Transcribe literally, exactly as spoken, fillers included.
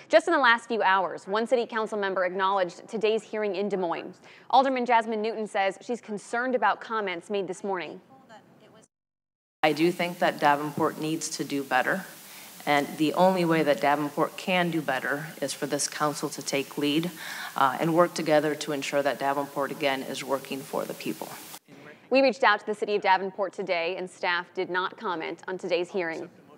Just in the last few hours, one city council member acknowledged today's hearing in Des Moines. Alderman Jasmine Newton says she's concerned about comments made this morning. I do think that Davenport needs to do better. And the only way that Davenport can do better is for this council to take lead uh, and work together to ensure that Davenport, again, is working for the people. We reached out to the city of Davenport today, and staff did not comment on today's hearing.